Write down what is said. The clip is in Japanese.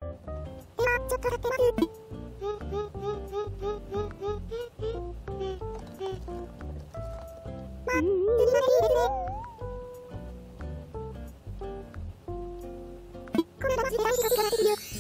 ちょっと待って待って。これがマジで大事な気がしてるよ。